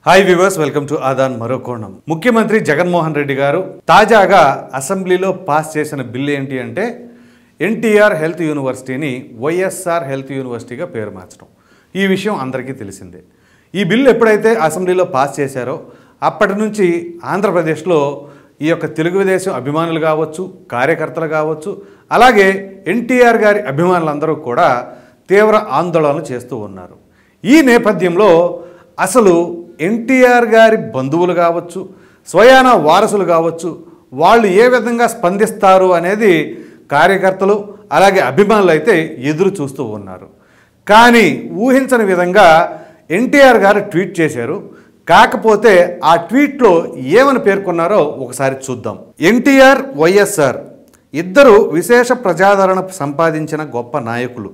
Hi viewers, welcome to ఆదాన్ మరో కోణం. ముఖ్యమంత్రి జగన్మోహన్ రెడ్డి గారు తాజాగా అసెంబ్లీలో పాస్ చేసిన బిల్ ఏంటి అంటే ఎన్టీఆర్ హెల్త్ యూనివర్సిటీని వైఎస్ఆర్ హెల్త్ యూనివర్సిటీగా పేరు మార్చడం. ఈ విషయం అందరికీ తెలిసిందే. ఈ బిల్లు ఎప్పుడైతే అసెంబ్లీలో పాస్ చేశారో అప్పటి నుంచి ఆంధ్రప్రదేశ్లో ఈ యొక్క తెలుగుదేశం అభిమానులు కావచ్చు, కార్యకర్తలు కావచ్చు, అలాగే ఎన్టీఆర్ గారి అభిమానులందరూ కూడా తీవ్ర ఆందోళనలు చేస్తూ ఉన్నారు. ఈ నేపథ్యంలో అసలు ఎన్టీఆర్ గారి బంధువులు కావచ్చు, స్వయాన వారసులు కావచ్చు, వాళ్ళు ఏ విధంగా స్పందిస్తారు అనేది కార్యకర్తలు అలాగే అభిమానులు అయితే ఎదురు చూస్తూ ఉన్నారు. కానీ ఊహించని విధంగా ఎన్టీఆర్ గారు ట్వీట్ చేశారు. కాకపోతే ఆ ట్వీట్లో ఏమని పేర్కొన్నారో ఒకసారి చూద్దాం. ఎన్టీఆర్, వైఎస్ఆర్ ఇద్దరు విశేష ప్రజాదరణ సంపాదించిన గొప్ప నాయకులు.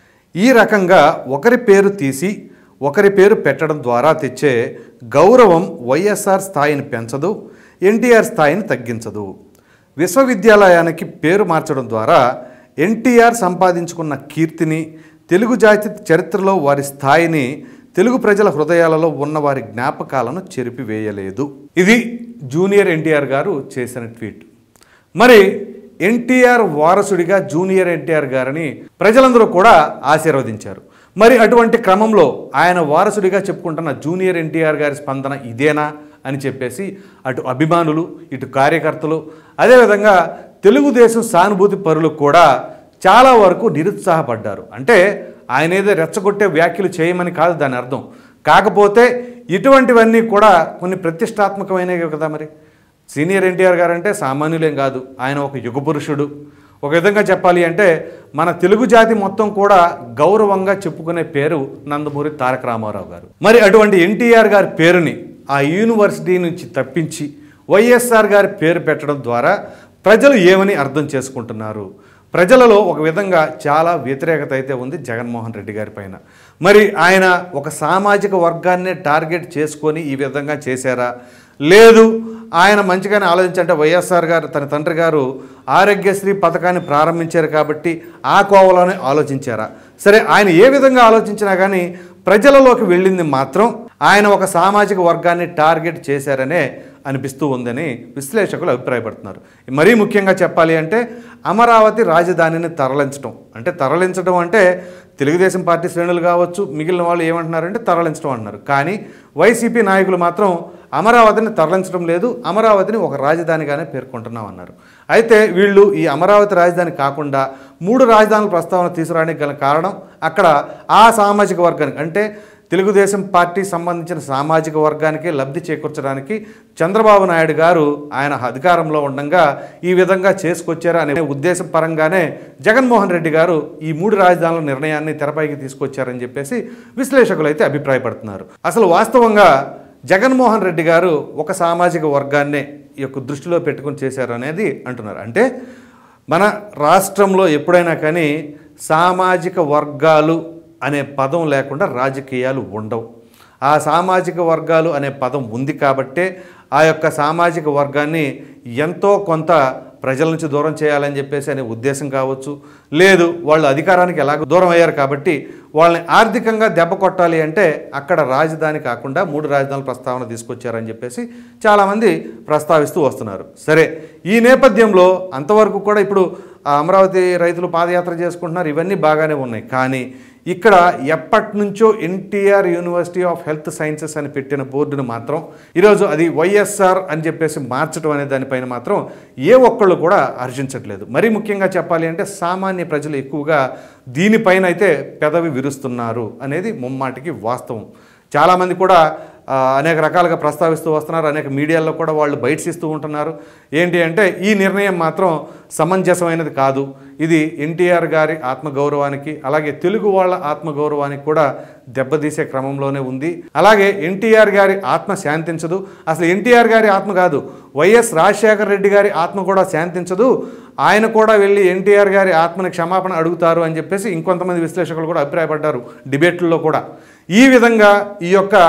ఈ రకంగా ఒకరి పేరు తీసి ఒకరి పేరు పెట్టడం ద్వారా తెచ్చే గౌరవం వైఎస్ఆర్ స్థాయిని పెంచదు, ఎన్టీఆర్ స్థాయిని తగ్గించదు. విశ్వవిద్యాలయానికి పేరు మార్చడం ద్వారా ఎన్టీఆర్ సంపాదించుకున్న కీర్తిని, తెలుగు జాతి చరిత్రలో వారి స్థాయిని, తెలుగు ప్రజల హృదయాలలో ఉన్న వారి జ్ఞాపకాలను చెరిపివేయలేదు. ఇది జూనియర్ ఎన్టీఆర్ గారు చేసిన ట్వీట్. మరి ఎన్టీఆర్ వారసుడిగా జూనియర్ ఎన్టీఆర్ గారిని ప్రజలందరూ కూడా ఆశీర్వదించారు. మరి అటువంటి క్రమంలో ఆయన వారసుడిగా చెప్పుకుంటున్న జూనియర్ ఎన్టీఆర్ గారి స్పందన ఇదేనా అని చెప్పేసి అటు అభిమానులు, ఇటు కార్యకర్తలు, అదేవిధంగా తెలుగుదేశం సానుభూతి పరులు కూడా చాలా వరకు నిరుత్సాహపడ్డారు. అంటే ఆయన ఏదో రెచ్చగొట్టే వ్యాఖ్యలు చేయమని కాదు దాని అర్థం. కాకపోతే ఇటువంటివన్నీ కూడా కొన్ని ప్రతిష్టాత్మకమైనవి కదా. మరి సీనియర్ ఎన్టీఆర్ గారు అంటే సామాన్యులేం కాదు, ఆయన ఒక యుగ పురుషుడు. ఒక విధంగా చెప్పాలి అంటే మన తెలుగు జాతి మొత్తం కూడా గౌరవంగా చెప్పుకునే పేరు నందమూరి తారక రామారావు గారు. మరి అటువంటి ఎన్టీఆర్ గారి పేరుని ఆ యూనివర్సిటీ నుంచి తప్పించి వైఎస్ఆర్ గారి పేరు పెట్టడం ద్వారా ప్రజలు ఏమని అర్థం చేసుకుంటున్నారు? ప్రజలలో ఒక విధంగా చాలా వ్యతిరేకత అయితే ఉంది జగన్మోహన్ రెడ్డి గారి పైన. మరి ఆయన ఒక సామాజిక వర్గాన్నే టార్గెట్ చేసుకొని ఈ విధంగా చేశారా, లేదు ఆయన మంచిగానే ఆలోచించంటే వైఎస్ఆర్ గారు తన తండ్రి గారు ఆరోగ్యశ్రీ పథకాన్ని ప్రారంభించారు కాబట్టి ఆ కోవలోనే ఆలోచించారా? సరే, ఆయన ఏ విధంగా ఆలోచించినా కానీ ప్రజలలోకి వెళ్ళింది మాత్రం ఆయన ఒక సామాజిక వర్గాన్ని టార్గెట్ చేశారనే అనిపిస్తూ ఉందని విశ్లేషకులు అభిప్రాయపడుతున్నారు. మరీ ముఖ్యంగా చెప్పాలి అంటే అమరావతి రాజధానిని తరలించడం అంటే తెలుగుదేశం పార్టీ శ్రేణులు కావచ్చు, మిగిలిన వాళ్ళు ఏమంటున్నారంటే తరలించడం అంటున్నారు. కానీ వైసీపీ నాయకులు మాత్రం అమరావతిని తరలించడం లేదు, అమరావతిని ఒక రాజధానిగానే పేర్కొంటున్నాం అన్నారు. అయితే వీళ్ళు ఈ అమరావతి రాజధాని కాకుండా 3 రాజధానుల ప్రస్తావన తీసుకురావడానికి గల కారణం అక్కడ ఆ సామాజిక వర్గానికి అంటే తెలుగుదేశం పార్టీ సంబంధించిన సామాజిక వర్గానికి లబ్ధి చేకూర్చడానికి చంద్రబాబు నాయుడు గారు ఆయన అధికారంలో ఉండగా ఈ విధంగా చేసుకొచ్చారు అనే ఉద్దేశం పరంగానే జగన్మోహన్ రెడ్డి గారు ఈ 3 రాజధానుల నిర్ణయాన్ని తెరపైకి తీసుకొచ్చారని చెప్పేసి విశ్లేషకులు అయితే అభిప్రాయపడుతున్నారు. అసలు వాస్తవంగా జగన్మోహన్ రెడ్డి గారు ఒక సామాజిక వర్గాన్నే ఈ యొక్క దృష్టిలో పెట్టుకుని చేశారు అనేది అంటున్నారు. అంటే మన రాష్ట్రంలో ఎప్పుడైనా కానీ సామాజిక వర్గాలు అనే పదం లేకుండా రాజకీయాలు ఉండవు. ఆ సామాజిక వర్గాలు అనే పదం ఉంది కాబట్టే ఆ యొక్క సామాజిక వర్గాన్ని ఎంతో కొంత ప్రజల నుంచి దూరం చేయాలని చెప్పేసి అనే ఉద్దేశం కావచ్చు, లేదు వాళ్ళు అధికారానికి ఎలాగో దూరం అయ్యారు కాబట్టి వాళ్ళని ఆర్థికంగా దెబ్బ కొట్టాలి అంటే అక్కడ రాజధాని కాకుండా 3 రాజధానుల ప్రస్తావన తీసుకొచ్చారని చెప్పేసి చాలామంది ప్రస్తావిస్తూ వస్తున్నారు. సరే, ఈ నేపథ్యంలో అంతవరకు కూడా ఇప్పుడు అమరావతి రైతులు పాదయాత్ర చేసుకుంటున్నారు, ఇవన్నీ బాగానే ఉన్నాయి. కానీ ఇక్కడ ఎప్పటి నుంచో NTR university of health sciences అని పెట్టిన బోర్డును మాత్రం ఈరోజు అది వైఎస్ఆర్ అని చెప్పేసి మార్చడం అనే దానిపైన మాత్రం ఏ ఒక్కళ్ళు కూడా హర్షించట్లేదు. మరీ ముఖ్యంగా చెప్పాలి అంటే సామాన్య ప్రజలు ఎక్కువగా దీనిపైన అయితే పెదవి విరుస్తున్నారు అనేది ముమ్మాటికి వాస్తవం. చాలామంది కూడా అనేక రకాలుగా ప్రస్తావిస్తూ వస్తున్నారు, అనేక మీడియాల్లో కూడా వాళ్ళు బైట్స్ ఇస్తూ ఉంటున్నారు. ఏంటి అంటే ఈ నిర్ణయం మాత్రం సమంజసమైనది కాదు, ఇది ఎన్టీఆర్ గారి ఆత్మగౌరవానికి అలాగే తెలుగు వాళ్ళ ఆత్మగౌరవానికి కూడా దెబ్బతీసే క్రమంలోనే ఉంది. అలాగే ఎన్టీఆర్ గారి ఆత్మ శాంతించదు, అసలు ఎన్టీఆర్ గారి ఆత్మ కాదు, వైఎస్ రాజశేఖర రెడ్డి గారి ఆత్మ కూడా శాంతించదు, ఆయన కూడా వెళ్ళి ఎన్టీఆర్ గారి ఆత్మని క్షమాపణ అడుగుతారు అని చెప్పేసి ఇంకొంతమంది విశ్లేషకులు కూడా అభిప్రాయపడ్డారు డిబేట్లలో కూడా. ఈ విధంగా ఈ యొక్క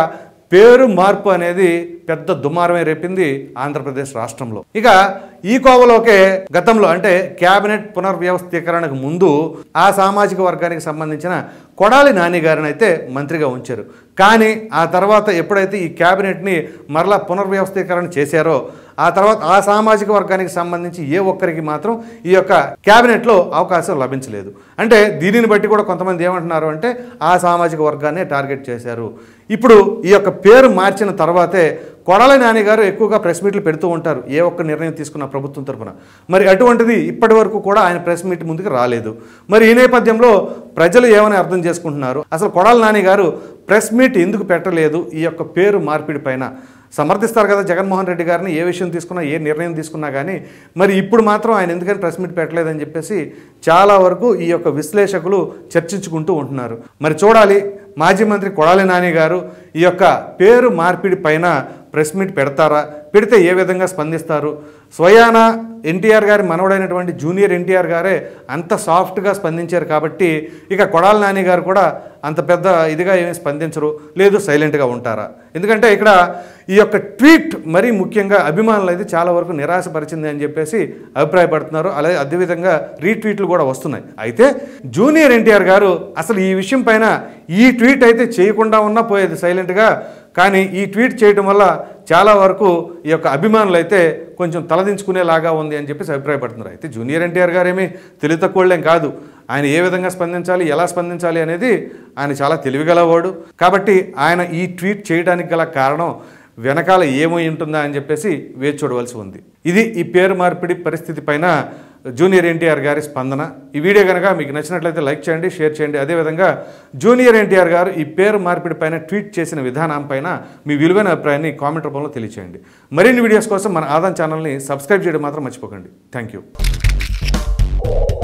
పేరు మార్పు అనేది పెద్ద దుమారమే రేపింది ఆంధ్రప్రదేశ్ రాష్ట్రంలో. ఇక ఈ కోవలోకే గతంలో అంటే క్యాబినెట్ పునర్వ్యవస్థీకరణకు ముందు ఆ సామాజిక వర్గానికి సంబంధించిన కొడాలి నాని గారిని అయితే మంత్రిగా ఉంచారు. కానీ ఆ తర్వాత ఎప్పుడైతే ఈ క్యాబినెట్ని మరలా పునర్వ్యవస్థీకరణ చేశారో ఆ తర్వాత ఆ సామాజిక వర్గానికి సంబంధించి ఏ ఒక్కరికి మాత్రం ఈ యొక్క క్యాబినెట్లో అవకాశం లభించలేదు. అంటే దీనిని బట్టి కూడా కొంతమంది ఏమంటున్నారు అంటే ఆ సామాజిక వర్గాన్ని టార్గెట్ చేశారు. ఇప్పుడు ఈ యొక్క పేరు మార్చిన తర్వాతే కొడాలి నాని గారు ఎక్కువగా ప్రెస్ మీట్లు పెడుతూ ఉంటారు ఏ ఒక్క నిర్ణయం తీసుకున్న ప్రభుత్వం తరఫున. మరి అటువంటిది ఇప్పటి వరకు కూడా ఆయన ప్రెస్ మీట్ ముందుకు రాలేదు. మరి ఈ నేపథ్యంలో ప్రజలు ఏమని అర్థం చేసుకుంటున్నారు, అసలు కొడాలి నాని గారు ప్రెస్ మీట్ ఎందుకు పెట్టలేదు ఈ యొక్క పేరు మార్పిడి పైన? సమర్థిస్తారు కదా జగన్మోహన్ రెడ్డి గారిని, ఏ విషయం తీసుకున్నా ఏ నిర్ణయం తీసుకున్నా కానీ. మరి ఇప్పుడు మాత్రం ఆయన ఎందుకని ప్రెస్ మీట్ పెట్టలేదని చెప్పేసి చాలా వరకు ఈ యొక్క విశ్లేషకులు చర్చించుకుంటూ ఉంటున్నారు. మరి చూడాలి మాజీ మంత్రి కొడాలి నాని గారు ఈ యొక్క పేరు మార్పిడి పైన ప్రెస్ మీట్ పెడతారా, పెడితే ఏ విధంగా స్పందిస్తారు? స్వయాన ఎన్టీఆర్ గారి మనవడైనటువంటి జూనియర్ ఎన్టీఆర్ గారే అంత సాఫ్ట్గా స్పందించారు కాబట్టి ఇక కొడాలి నాని గారు కూడా అంత పెద్ద ఇదిగా ఏమి స్పందించరు, లేదు సైలెంట్గా ఉంటారా? ఎందుకంటే ఇక్కడ ఈ యొక్క ట్వీట్ మరీ ముఖ్యంగా అభిమానులు అయితే చాలా వరకు నిరాశపరిచింది అని చెప్పేసి అభిప్రాయపడుతున్నారు. అలాగే అదేవిధంగా రీట్వీట్లు కూడా వస్తున్నాయి. అయితే జూనియర్ ఎన్టీఆర్ గారు అసలు ఈ విషయం పైన ఈ ట్వీట్ అయితే చేయకుండా ఉన్నా పోయేది సైలెంట్గా, కానీ ఈ ట్వీట్ చేయడం వల్ల చాలా వరకు ఈ యొక్క అభిమానులు అయితే కొంచెం తలదించుకునేలాగా ఉంది అని చెప్పేసి అభిప్రాయపడుతున్నారు. అయితే జూనియర్ ఎన్టీఆర్ గారు ఏమీ తెలివి తక్కువలేం కాదు. ఆయన ఏ విధంగా స్పందించాలి, ఎలా స్పందించాలి అనేది ఆయన చాలా తెలివిగలవాడు. కాబట్టి ఆయన ఈ ట్వీట్ చేయడానికి గల కారణం వెనకాల ఏమై ఉంటుందా అని చెప్పేసి వేచి చూడవలసి ఉంది. ఇది ఈ పేరు మార్పిడి పరిస్థితి పైన జూనియర్ ఎన్టీఆర్ గారి స్పందన. ఈ వీడియో కనుక మీకు నచ్చినట్లయితే లైక్ చేయండి, షేర్ చేయండి. అదేవిధంగా జూనియర్ ఎన్టీఆర్ గారు ఈ పేరు మార్పిడి పైన ట్వీట్ చేసిన విధానం పైన మీ విలువైన అభిప్రాయాన్ని కామెంట్ రూపంలో తెలియచేయండి. మరిన్ని వీడియోస్ కోసం మన ఆదాన్ ఛానల్ని సబ్స్క్రైబ్ చేయడం మాత్రం మర్చిపోకండి. Thank you.